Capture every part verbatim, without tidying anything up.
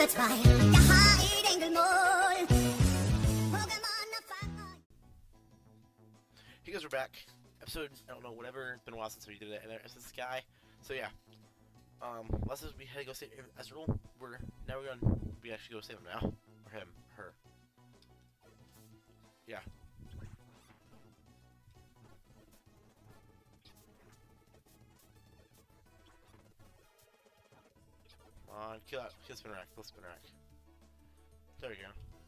zwei, jaha, i Engelmål. Pokémon na fang. Hey guys, we're back. Episode, I don't know, whatever. It's been a while since we did it. And there's this guy. So yeah. Um, last time we had to go save Ezreal. We're, now we're gonna, we actually go save him now. Or him, her. Yeah. Come on, kill that, kill Spinarak, kill Spinarak. There we go.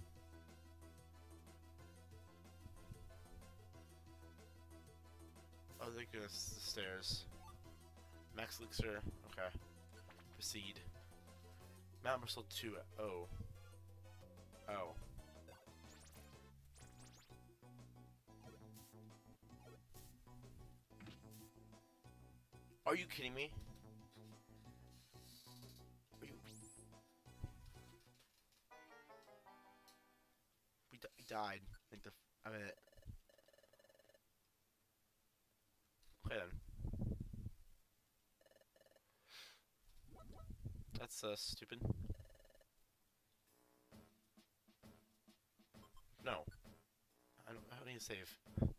Oh, they're going to the stairs. Max Elixir, okay. Proceed. Mount Bristol two, oh. Oh. Are you kidding me? Are you... We, di we died. I think the... I mean... Okay then. That's uh, stupid. No. I don't, I don't need to save.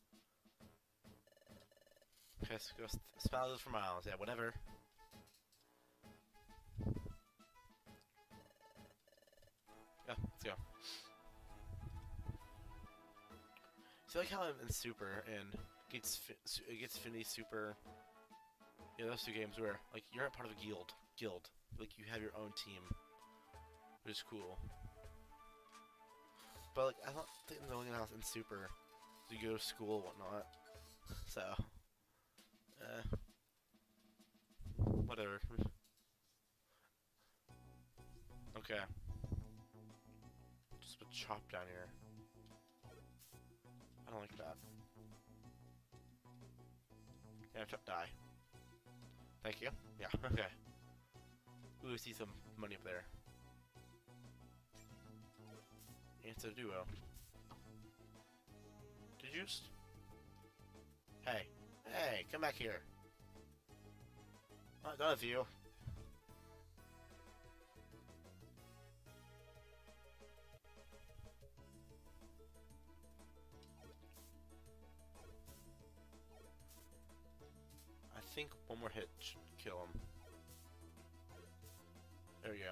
Okay, so go spell this for miles. Yeah, whatever. Yeah, let's go. See, like how I'm in Super and gets it gets Finny Super. Yeah, those two games where like you're not part of a guild. Guild, like you have your own team, which is cool. But like I don't think the only house in Super, so you go to school and whatnot. So, eh, whatever. Okay, just put chop down here. I don't like that. Yeah, chop die. Thank you. Yeah. Okay. Ooh, I see some money up there. It's a duo. Did you just... Hey. Hey, come back here. Not done with you. I think one more hit should kill him. There we go.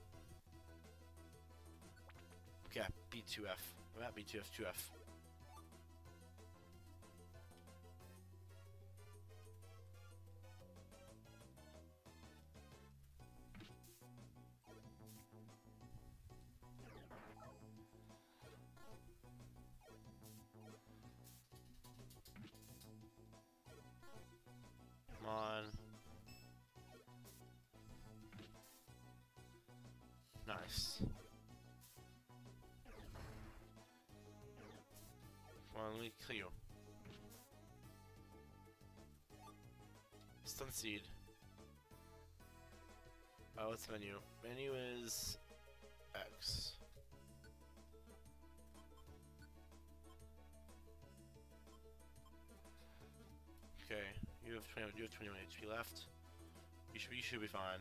Okay, B two F. I'm at B two F, two F. Come on. Nice. Come on, let me kill you. Stun Seed. Oh, what's the menu? Menu is X. Okay, you have twenty. You have twenty-one H P left. You should. You should be fine.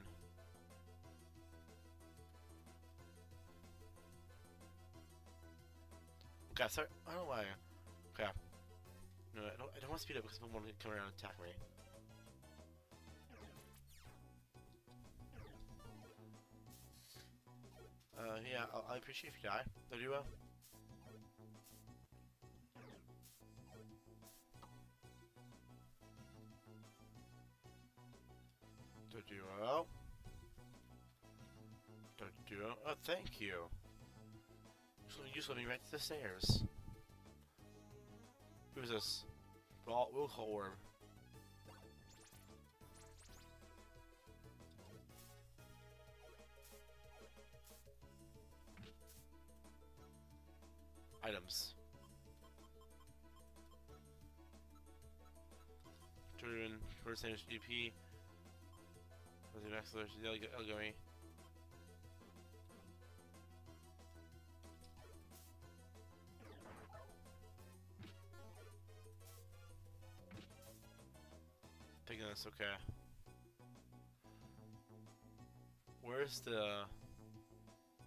Okay, sorry. I don't know why. Okay. No, I don't. I don't want to speed up because someone want to come around and attack me. Uh, yeah. I'll, I appreciate if you die. Do you well? Do you well? Do you well? Oh, thank you. So you just let me right to the stairs. Who's this? We'll, we'll call Orb. Items. Turn first damage G P. Was it acceleration? Elgami. Taking this, okay. Where's the...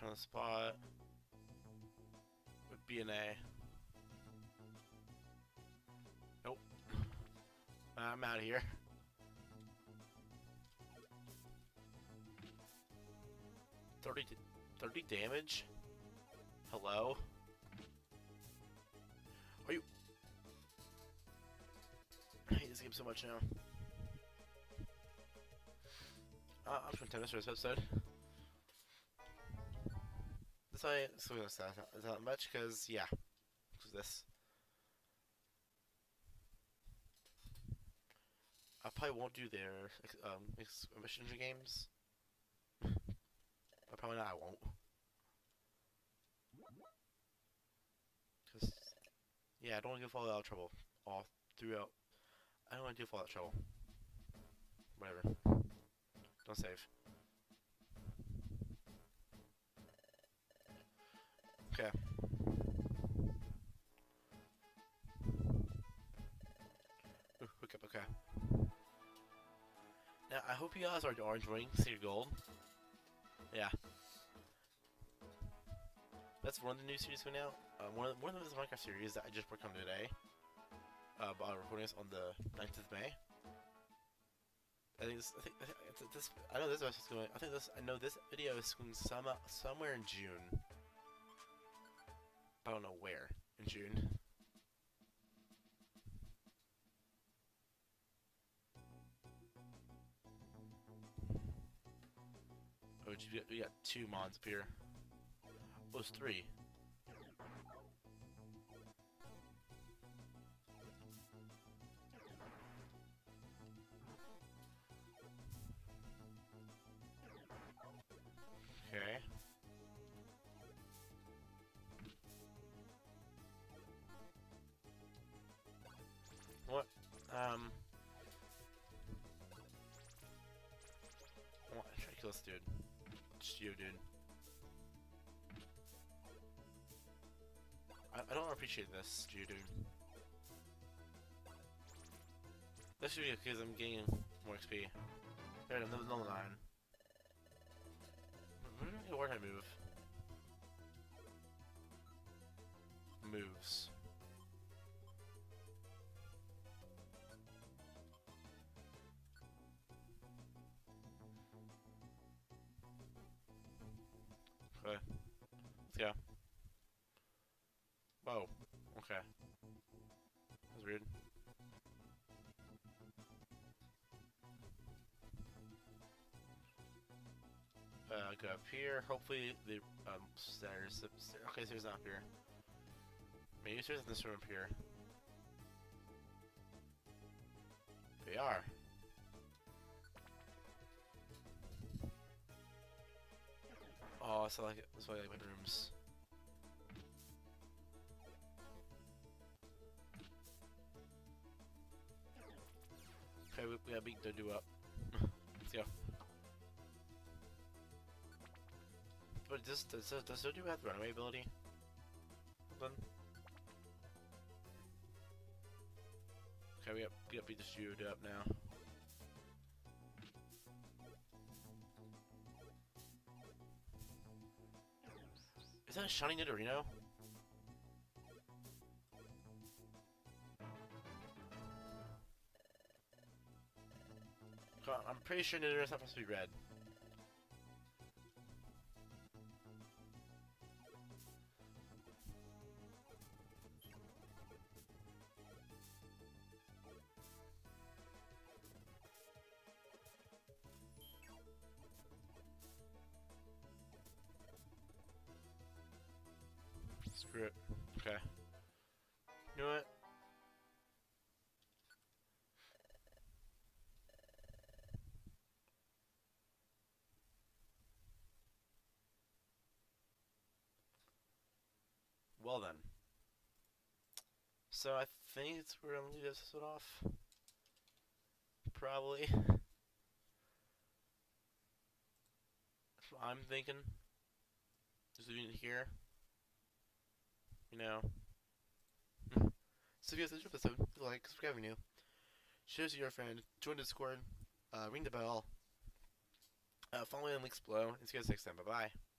kind of spot with B and A. Nope. I'm out of here. thirty, thirty damage? Hello? Are you... I hate this game so much now. Uh, I'm just gonna time this for this episode. This I still gonna say it's not much because yeah, because this. I probably won't do their um mission games. I probably not. I won't. Cause yeah, I don't want to get Fallout out of trouble all throughout. I don't want to do Fallout trouble. Whatever. Don't save. Okay. Ooh, hook up, okay. Now, I hope you guys are, are enjoying City of Gold. Yeah. That's one of the new series coming out. Uh, one, of, one of them is a Minecraft series that I just worked on today. Uh, but I'm recording this on the ninth of May. I think this. I think, I think it's, this. I know this is going. I think this. I know this video is going some somewhere in June. I don't know where in June. Oh, we got two mods up here. Oh, it's three. Okay. What? Um. I want to try to kill this dude. Just you, dude. I, I don't appreciate this, you, dude. This should be because I'm gaining more X P. There, no, no line. Where did I move? Moves. Okay. Let's go. Whoa. Okay. That's weird. Uh, go up here. Hopefully the um stairs. Okay, stairs not up here. Maybe stairs in this room up here. They are. Oh, so like that's why I like my rooms. Okay, we, we got big to do up. Let's go. But does does does Dodu have runaway ability? Hold on. Okay, we got we got beat this dude up now. Is that a shiny Nidorino? I'm pretty sure Nidorino's not supposed to be red. Screw it. Okay. You know what? Well then. So I think it's where I'm gonna leave this episode off. Probably. That's what I'm thinking. Just leaving it here. You know. So if you guys enjoyed this episode, like, subscribe if you're new. Share this with your friend, join Discord, uh, ring the bell, uh, follow me on links below, and see you guys next time. Bye bye.